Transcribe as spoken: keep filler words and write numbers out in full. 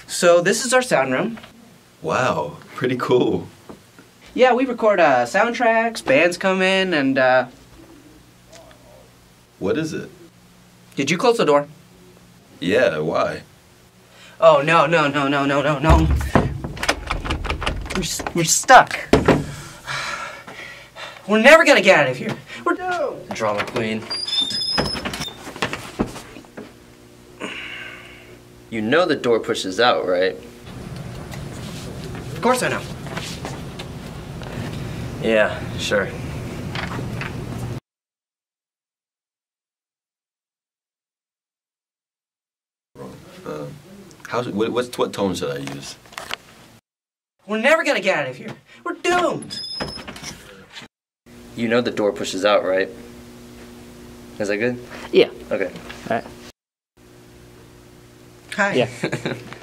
So this is our sound room. Wow, pretty cool. Yeah, we record uh, soundtracks, bands come in, and uh... What is it? Did you close the door? Yeah, why? Oh, no, no, no, no, no, no, no. We're, we're stuck. We're never gonna get out of here. We're doomed. Drama queen. You know the door pushes out, right? Of course I know. Yeah, sure. Uh, how, what, what's, what tone should I use? We're never gonna get out of here. We're doomed. You know the door pushes out, right? Is that good? Yeah. Okay. All right. Hi. Yeah.